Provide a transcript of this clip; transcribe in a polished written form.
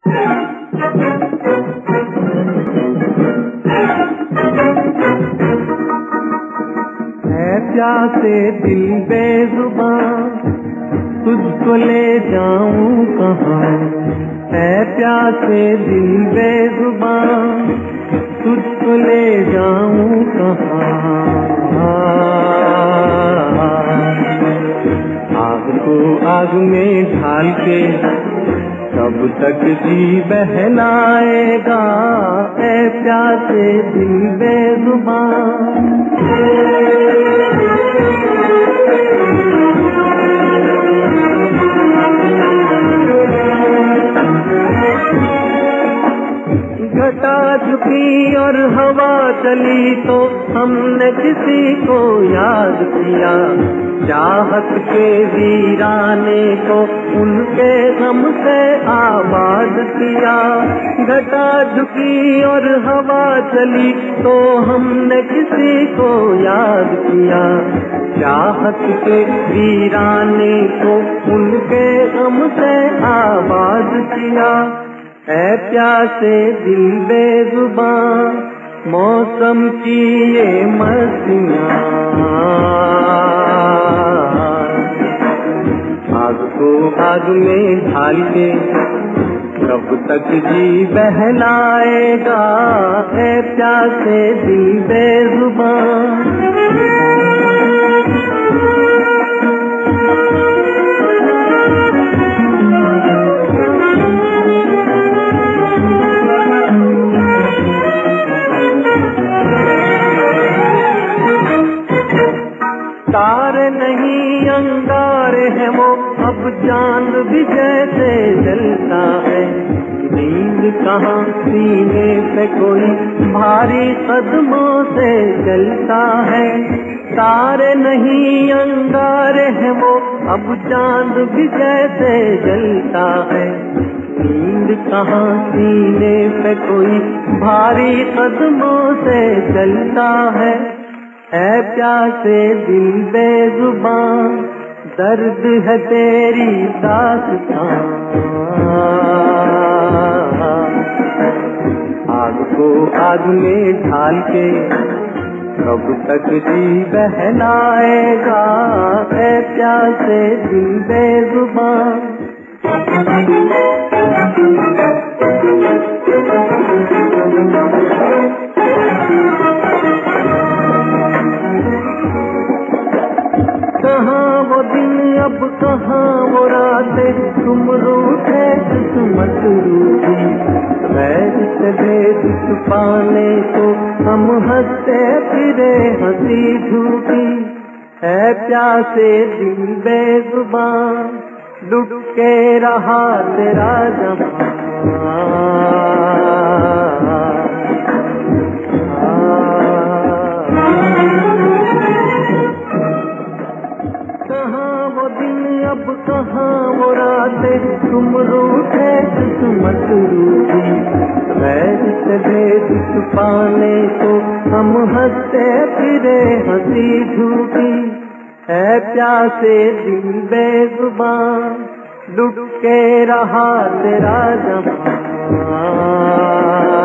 है प्यासे दिल बेजुबान, तुझको ले जाऊं कहाँ। है प्यासे दिल बेजुबान, तुझको ले जाऊं कहाँ। आग को आग में ढाल के कब तक जी बहलाएगा। ऐ प्यासे दिल बेजुबान। घटा झुकी और हवा चली तो हमने किसी को याद किया। चाहत के वीराने को उनके गम से आबाद किया। घटा झुकी और हवा चली तो हमने किसी को याद किया। चाहत के वीराने को उनके गम से आबाद किया। है प्यासे दिल बेजुबान, मौसम की ये मस्तियाँ। आग को आग में ढाल के कब तक जी बहलाएगा। है प्यासे दिल बेजुबान। तारे नहीं अंगारे हैं वो, अब चांद भी जैसे जलता है। नींद कहाँ सीने पे कोई भारी कदमों से चलता है। तारे नहीं अंगारे हैं वो, अब चांद भी जैसे जलता है। नींद कहाँ सीने पे कोई भारी कदमों से चलता है। है प्यासे दिल बेजुबान, दर्द है तेरी दास्तां। आग को आग में ढाल के कब तक जी बहलाएगा। है प्यासे दिल बेजुबान। कहाँ वो दिन अब कहाँ वो रातें, तुम रूठे किस्मत रूठी। गैर से भेद छुपाने को हम हंसते फिरे हंसी झूठी। है प्यासे दिल बेजुबान, डूब के रहा तेरा जहां। कहाँ वो दिन अब कहाँ वो रातें, तुम रूठे किस्मत रूठी। गैर से भेद छुपाने को हम हंसते फिरे हंसी झूठी। है प्यासे दिल बेजुबान, डूब के रहा तेरा जहां।